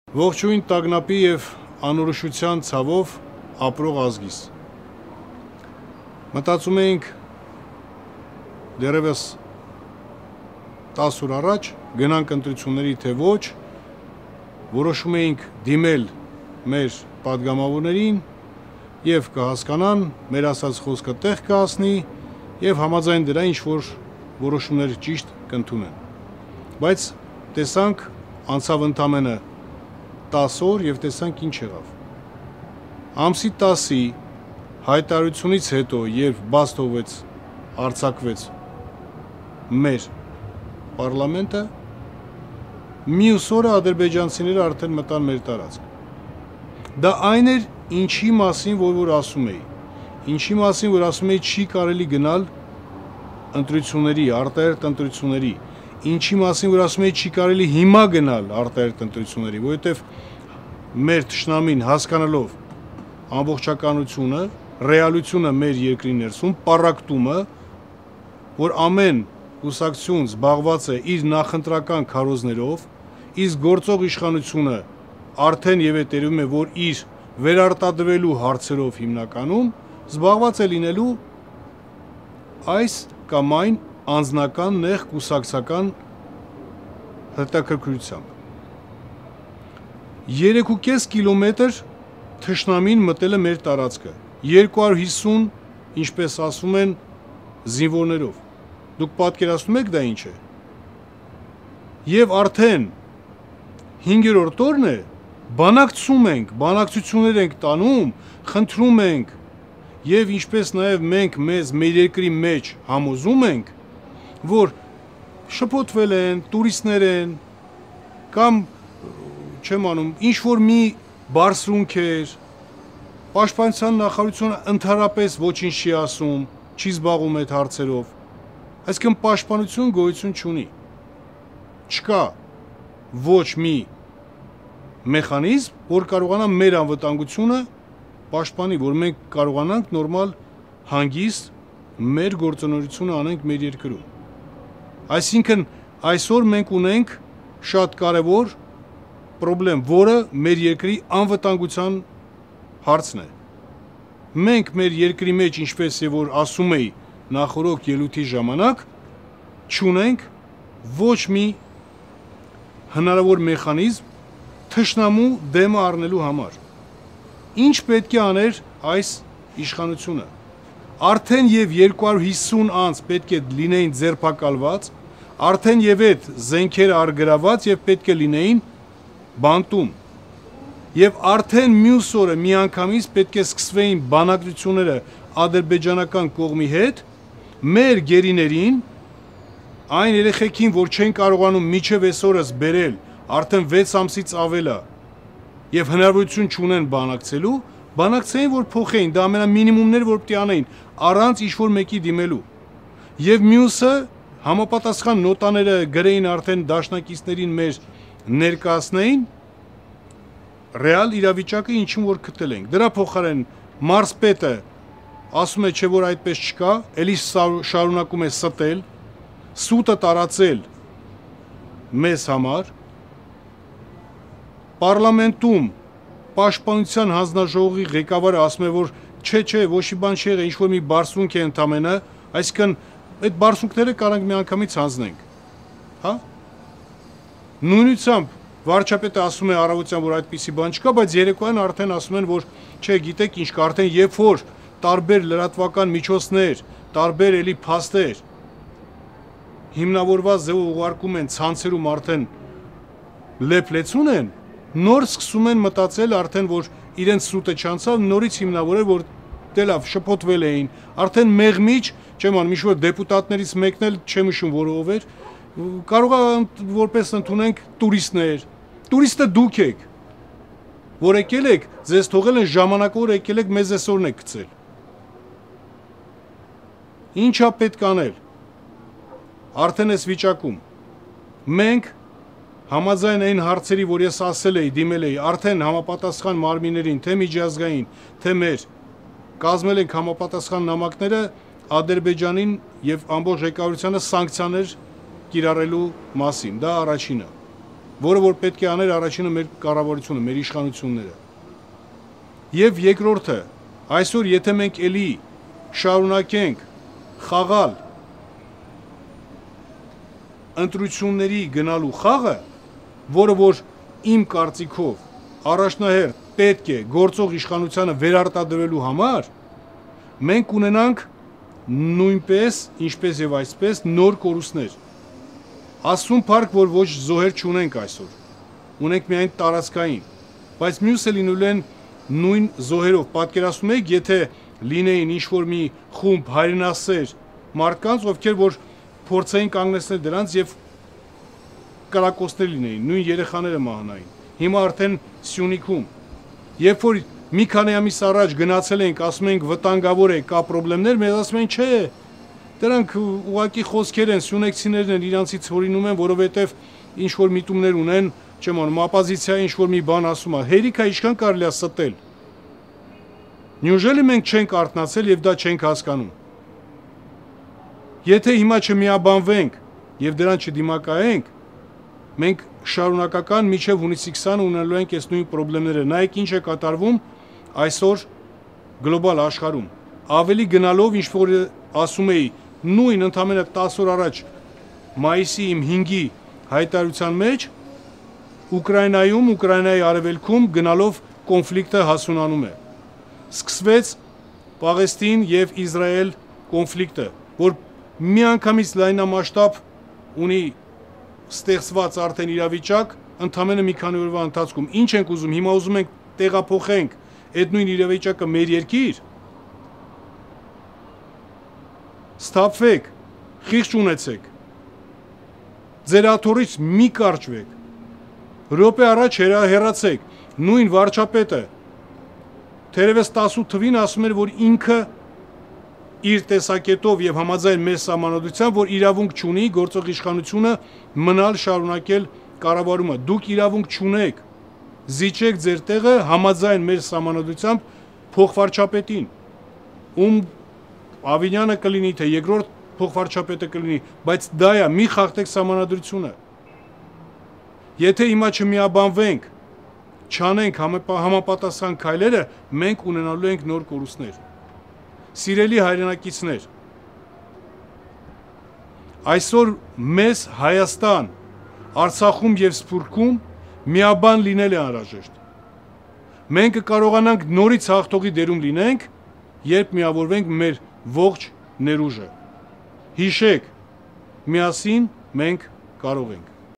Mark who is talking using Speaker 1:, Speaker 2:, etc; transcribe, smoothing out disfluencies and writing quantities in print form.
Speaker 1: Ողջույն տագնապի և անորոշության ցավով ապրող ազգիս։ Մտածում էինք դեռևս 10 օր առաջ գնանք ընտրությունների թե ոչ, որոշում էինք դիմել մեր պատգամավորներին և կհասկանան, մեր ասած խոսքը տեղ կհասնի և համաձայն դրա ինչ-որ որոշումներ ճիշտ կընդունեն։ Բայց տեսանք անցավ ընդամենը 10 օր և տեսանք ինչ եղավ։ Ամսի 10-ի հայտարարությունից հետո, երբ բաց թողվեց, արձակվեց մեր պարլամենտը, մյուս օրը ադրբեջանցիները արդեն մտան մեր տարածք։ Դա այն էր, ինչի մասին որ ասում էի, ինչի մասին որ ասում էի չի կարելի գնալ ընտրությունների, արտահերթ ընտրությունների, ինչի մասին որ ասում էի չի կարելի հիմա գնալ արտահերթ ընտրությունների, որովհետև մեր թշնամին հասկանալով ամբողջականությունը, ռեալությունը մեր երկրի ներսում, պառակտումը, որ ամեն կուսակցություն զբաղված է իր նախընտրական քարոզներով, իսկ գործող իշխանությունը արդեն եւ հետեւում է, որ իր վերարտադրվելու հարցերով հիմնականում զբաղված է լինելու այս կամ այն անձնական նեղ կուսակցական հետաքրքրությամբ։ 3.5 կիլոմետր թշնամին մտել է մեր տարածքը, 250, ինչպես ասում են, զինվորներով։ Դուք պատկերացնում եք դա ինչ է։ Եվ արդեն 5-րդ օրն է, բանակցում ենք, բանակցություններ ենք տանում, խնդրում ենք, եւ ինչպես նաեւ մենք մեզ մեր երկրի մեջ համոզում ենք, որ շփոթվել են, տուրիստներ են, կամ չեմ անում, ինչ որ մի բարձրունք էր, պաշտպանության նախարարությունը ընդհանրապես ոչինչ չի ասում, չի զբաղվում այդ հարցերով, այսինքն պաշտպանություն գոյություն չունի, չկա ոչ մի մեխանիզմ, որ կարողանա մեր անվտանգությունը պաշտպանի, որ մենք կարողանանք նորմալ հանգիստ մեր գործունեությունը անենք մեր երկրում։ Այսինքն այսօր մենք ունենք շատ կարևոր պրոբլեմ, որը մեր երկրի անվտանգության հարցն է։ Մենք մեր երկրի մեջ, ինչպես եւ որ ասում էի նախորդ ելույթի ժամանակ, չունենք ոչ մի հնարավոր մեխանիզմ թշնամու դեմը առնելու համար։ Ինչ պետք է աներ այս իշխանությունը։ Արդեն եւ 250 անց պետք է լինեին ձերբակալված, արդեն եւ այդ զենքերը արգրաված եւ պետք է լինեին բանտում։ Եվ արդեն մյուս օրը միանգամից պետք է սկսվեին բանակցությունները ադրբեջանական կողմի հետ, մեր գերիներին, այն երեխեքին, որ չեն կարողանում միջև այսօրս բերել, արդեն 6 ամսից ավել է, եւ հնարավորություն չունեն բանակցելու, բանակցեին, որ փոխեին, դա ամենամինիմումներ, որ պետք է անեին, առանց ինչ-որ մեկի դիմելու։ Եվ մյուսը համապատասխան նոտաները գրեին արդեն դաշնակիցներին մեր ներկայացնեին ռեալ իրավիճակը ինչին որ գտել ենք։ Դրա փոխարեն մարզպետը ասում է, չէ որ այդպես չկա, ելի շարունակում է ստել, սուտը տարածել մեզ համար, պարլամենտում պաշտպանության հանձնաժողովի ղեկավարը ասում է, որ չէ, ոչ մի բան չի եղել, ինչ-որ մի բարձունք է ընդամենը, այսինքն այդ բարձունքները կարանք միանգամից հանձնենք, հա։ Նույնությամբ վարչապետը ասում է առավոտյան, որ այդպիսի բան չկա, բայց երեկոյան արդեն ասում են, որ չէ, գիտեք ինչ կա, արդեն երբ որ տարբեր լրատվական միջոցներ, տարբեր էլի փաստեր հիմնավորված ձևով ուղարկում են ցանցերում արդեն լեփլեցուն են, նոր սկսում են մտածել արդեն, որ իրենց սուտը չանցավ, նորից հիմնավորել, որ դե լավ, շփոթվել էին, արդեն մեղմիչ, չեմ անում, ինչ-որ դեպուտատներից մեկն էլ չեմ հիշում, որ ով էր, կարող է որպես ընդունենք տուրիստներ, տուրիստը դուք եք, որ եկել եք, ձեզ թողել են ժամանակավոր եկել եք, մեզ այսօրն եք գցել։ Ինչա պետք անել։ Արդեն այս վիճակում մենք համաձայն այն հարցերի, որ ես ասել էի, դիմել էի, արդեն համապատասխան մարմիններին, թե միջազգային, թե մեր, կազմել ենք համապատասխան նամակները Ադրբեջանին եւ ամբողջ ղեկավարությանը սանկցիաներ կիրառելու մասին, դա առաջինը։ որը որ պետք է աներ առաջինը մեր կառավարությունը, մեր իշխանությունները։ Եվ երկրորդը, այսօր եթե մենք էլի շարունակենք խաղալ ընտրությունների գնալու խաղը, որը որ իմ կարծիքով առաջնահերթ պետք է գործող իշխանությանը վերարտադրելու համար, մենք ունենանք նույնպես, ինչպես եւ այսպես նոր կորուստներ։ Ասում փառք, որ ոչ զոհեր չունենք այսօր, ունենք միայն տարածքային, բայց մյուսը լինելու են նույն զոհերով։ Պատկերացնում եք, եթե լինեին ինչ-որ մի խումբ հայրենասեր մարդկանց, ովքեր որ փորձեին կանգնեցնել դրանց եւ կրակոցներ լինեին, նույն երեխաները մահանային։ Հիմա արդեն Սյունիքում, երբ որ մի քանի ամիս առաջ գնացել ենք, ասում ենք վտանգավոր է, կա խնդիրներ, մեզ ասում են չէ, դրանք ուղղակի խոսքեր են, սյունեքցիներն են, իրանցից հորինում են, որովհետեւ ինչ որ միտումներ ունեն, չեմ անում, ապոզիցիա ինչ որ մի բան ասում է, հերիք է ինչքան կարելի է ստել։ Նյուժելի մենք չենք արթնացել եւ դա չենք հասկանում։ Եթե հիմա չմիաբանվենք եւ դրան չդիմակայենք, մենք շարունակական մինչև հունիսի 20-ը ունենալու ենք այս նույն խնդիրները։ Նայեք ինչ է կատարվում այսօր գլոբալ աշխարհում։ Ավելի գնալով, ինչ որ ասում էի, նույն ընդամենը 10 օր առաջ մայիսի 5-ի հայտարարության մեջ Ուկրաինայում, Ուկրաինայի արևելքում գնալով կոնֆլիկտը հասունանում է։ Սկսվեց Պաղեստին եւ Իսրայել կոնֆլիկտը, որ միանգամից լայնամասշտաբ ունի ստեղծված արդեն իրավիճակ, ընդամենը մի քանի օրվա ընթացքում։ Ինչ ենք ուզում, հիմա ուզում ենք տեղափոխենք այդ նույն իրավիճակը մեր երկիր։ Ստափվեք, խիղճ ունեցեք։ Ձեր աթոռից մի կարճվեք։ Րոպե առաջ հեռացեք, նույն վարչապետը թերևս 18 թվին ասում էր, որ ինքը իր տեսակետով եւ համաձայն մեր սահմանադրությամբ, որ իրավունք չունի գործող իշխանությունը մնալ շարունակել կառավարումը։ Դուք իրավունք չունեք։ Զիջեք ձեր տեղը համաձայն մեր սահմանադրությամբ փոխվարչապետին, ում Ավինյանը կլինի, թե երկրորդ փոխվարչապետը կլինի, բայց դա է, մի խախտեք սահմանադրությունը։ Եթե հիմա չմիաբանվենք, չանենք համապատասխան քայլերը, մենք ունենալու ենք նոր կորուստներ։ Սիրելի հայրենակիցներ, այսօր մեզ Հայաստան, Արցախում եւ Սփյուռքում միաբան լինել է անհրաժեշտ։ Մենք կարողանանք նորից հաղթողի դերում լինենք, երբ միավորվենք մեր ողջ ներուժը։ Հիշեք, միասին մենք կարող ենք։